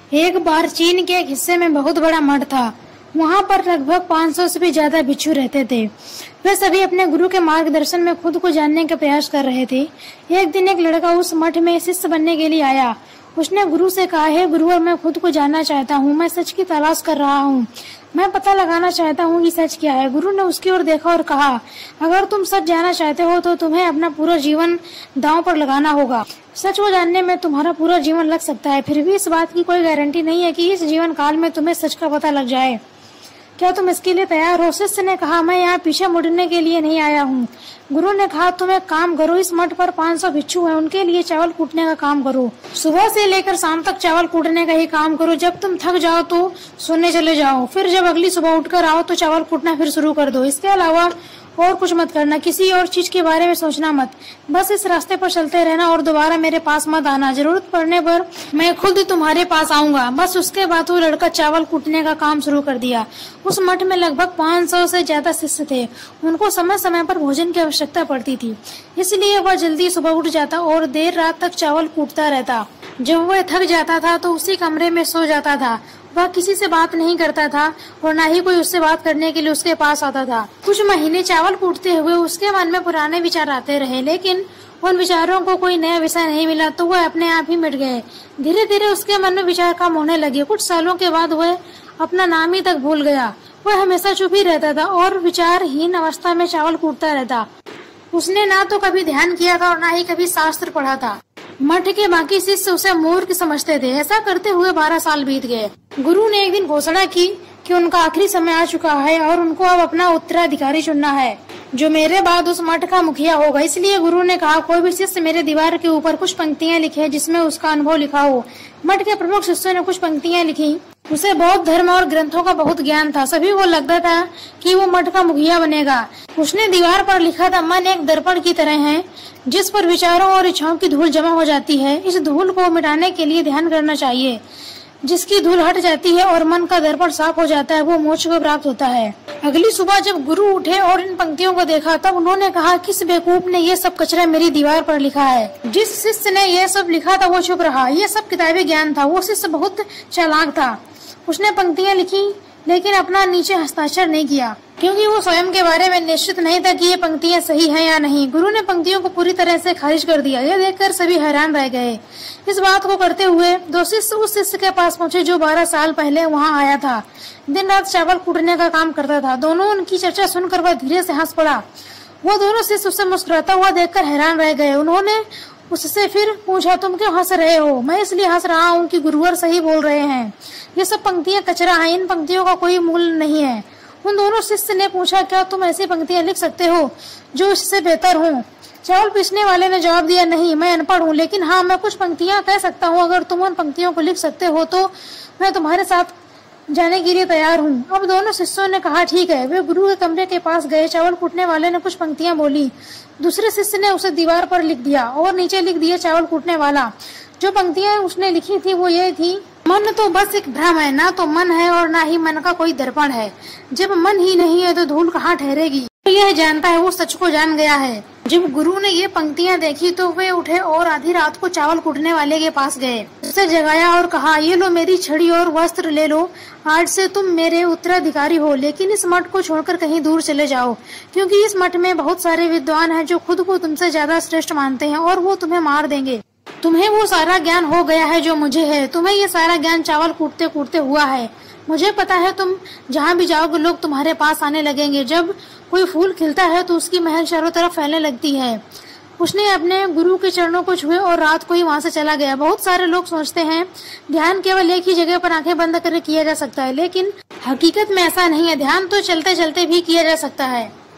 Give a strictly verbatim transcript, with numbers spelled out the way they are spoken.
एक बार चीन के एक हिस्से में बहुत बड़ा मठ था। वहाँ पर लगभग पाँच सौ से भी ज्यादा भिक्षु रहते थे। वे सभी अपने गुरु के मार्गदर्शन में खुद को जानने का प्रयास कर रहे थे। एक दिन एक लड़का उस मठ में शिष्य बनने के लिए आया। उसने गुरु से कहा, हे गुरुवर, मैं खुद को जानना चाहता हूँ। मैं सच की तलाश कर रहा हूँ। मैं पता लगाना चाहता हूँ कि सच क्या है। गुरु ने उसकी ओर देखा और कहा, अगर तुम सच जानना चाहते हो तो तुम्हें अपना पूरा जीवन दांव पर लगाना होगा। सच को जानने में तुम्हारा पूरा जीवन लग सकता है, फिर भी इस बात की कोई गारंटी नहीं है कि इस जीवन काल में तुम्हें सच का पता लग जाए। क्या तुम इसके लिए तैयार हो? शिष्य ने कहा, मैं यहाँ पीछे मुड़ने के लिए नहीं आया हूँ। गुरु ने कहा, तुम एक काम करो, इस मठ पर पाँच सौ भिक्षु हैं, उनके लिए चावल कूटने का काम करो। सुबह से लेकर शाम तक चावल कूटने का ही काम करो। जब तुम थक जाओ तो सोने चले जाओ। फिर जब अगली सुबह उठकर आओ तो चावल कूटना फिर शुरू कर दो। इसके अलावा और कुछ मत करना, किसी और चीज के बारे में सोचना मत। बस इस रास्ते पर चलते रहना और दोबारा मेरे पास मत आना। जरूरत पड़ने पर मैं खुद तुम्हारे पास आऊंगा। बस उसके बाद वो लड़का चावल कूटने का काम शुरू कर दिया। उस मठ में लगभग पाँच सौ से ज्यादा शिष्य थे। उनको समय समय पर भोजन की आवश्यकता पड़ती थी, इसलिए वह जल्दी सुबह उठ जाता और देर रात तक चावल कूटता रहता। जब वह थक जाता था तो उसी कमरे में सो जाता था। वह किसी से बात नहीं करता था और न ही कोई उससे बात करने के लिए उसके पास आता था। कुछ महीने चावल कूटते हुए उसके मन में पुराने विचार आते रहे, लेकिन उन विचारों को कोई नया विषय नहीं मिला तो वह अपने आप ही मिट गए। धीरे धीरे उसके मन में विचार कम होने लगे। कुछ सालों के बाद वह अपना नाम ही तक भूल गया। वह हमेशा चुप ही रहता था और विचारहीन अवस्था में चावल कूटता रहता। उसने ना तो कभी ध्यान किया था और न ही कभी शास्त्र पढ़ा था। मठ के बाकी शिष्य उसे मूर्ख समझते थे। ऐसा करते हुए बारह साल बीत गए। गुरु ने एक दिन घोषणा की कि उनका आखिरी समय आ चुका है और उनको अब अपना उत्तराधिकारी चुनना है, जो मेरे बाद उस मठ का मुखिया होगा। इसलिए गुरु ने कहा, कोई भी शिष्य मेरे दीवार के ऊपर कुछ पंक्तियां लिखे जिसमें उसका अनुभव लिखा हो। मठ के प्रमुख शिष्यों ने कुछ पंक्तियां लिखी। उसे बौद्ध धर्म और ग्रंथों का बहुत ज्ञान था। सभी को लगता था कि वो मठ का मुखिया बनेगा। उसने दीवार पर लिखा था, मन एक दर्पण की तरह है जिस पर विचारों और इच्छाओं की धूल जमा हो जाती है। इस धूल को मिटाने के लिए ध्यान करना चाहिए। जिसकी धूल हट जाती है और मन का दर्पण साफ हो जाता है, वो मोक्ष को प्राप्त होता है। अगली सुबह जब गुरु उठे और इन पंक्तियों को देखा तब उन्होंने कहा, किस बेवकूफ ने ये सब कचरा मेरी दीवार पर लिखा है। जिस शिष्य ने ये सब लिखा था वो चुप रहा। ये सब किताबी ज्ञान था। वो शिष्य बहुत चालाक था। उसने पंक्तियां लिखी लेकिन अपना नीचे हस्ताक्षर नहीं किया, क्योंकि वो स्वयं के बारे में निश्चित नहीं था कि ये पंक्तियां सही हैं या नहीं। गुरु ने पंक्तियों को पूरी तरह से खारिज कर दिया। यह देखकर सभी हैरान रह गए। इस बात को करते हुए दो शिष्य उस शिष्य के पास पहुंचे जो बारह साल पहले वहां आया था। दिन रात चावल कूटने का काम करता था। दोनों उनकी चर्चा सुनकर वह धीरे से हंस पड़ा। वो दोनों शिष्य उससे मुस्कुराता हुआ देखकर हैरान रह गए। उन्होंने उससे फिर पूछा, तुम क्यों हंस रहे हो? मैं इसलिए हंस रहा हूँ कि गुरुवर सही बोल रहे हैं। ये सब पंक्तियां कचरा हैं। इन पंक्तियों का कोई मूल्य नहीं है। उन दोनों शिष्य ने पूछा, क्या तुम ऐसी पंक्तियां लिख सकते हो जो इससे बेहतर हो? चावल पीसने वाले ने जवाब दिया, नहीं, मैं अनपढ़ हूँ, लेकिन हाँ, मैं कुछ पंक्तियां कह सकता हूँ। अगर तुम उन पंक्तियों को लिख सकते हो तो मैं तुम्हारे साथ जाने के लिए तैयार हूँ। अब दोनों शिष्यों ने कहा, ठीक है। वे गुरु के कमरे के पास गए। चावल कूटने वाले ने कुछ पंक्तियां बोली। दूसरे शिष्य ने उसे दीवार पर लिख दिया और नीचे लिख दिया चावल कूटने वाला। जो पंक्तियां उसने लिखी थी वो ये थी, मन तो बस एक भ्रम है, ना तो मन है और ना ही मन का कोई दर्पण है। जब मन ही नहीं है तो धूल कहाँ ठहरेगी? तो यह जानता है वो सच को जान गया है। जब गुरु ने ये पंक्तियां देखी तो वे उठे और आधी रात को चावल कूटने वाले के पास गए। उसे जगाया और कहा, ये लो मेरी छड़ी और वस्त्र ले लो। आज से तुम मेरे उत्तराधिकारी हो, लेकिन इस मठ को छोड़कर कहीं दूर चले जाओ, क्योंकि इस मठ में बहुत सारे विद्वान हैं जो खुद को तुमसे ज्यादा श्रेष्ठ मानते हैं और वो तुम्हें मार देंगे। तुम्हें वो सारा ज्ञान हो गया है जो मुझे है। तुम्हें ये सारा ज्ञान चावल कूटते कूटते हुआ है। मुझे पता है तुम जहाँ भी जाओगे लोग तुम्हारे पास आने लगेंगे। जब कोई फूल खिलता है तो उसकी महक चारों तरफ फैलने लगती है। उसने अपने गुरु के चरणों को छुए और रात को ही वहाँ से चला गया। बहुत सारे लोग सोचते हैं ध्यान केवल एक ही जगह पर आंखें बंद करके किया जा सकता है, लेकिन हकीकत में ऐसा नहीं है। ध्यान तो चलते चलते भी किया जा सकता है।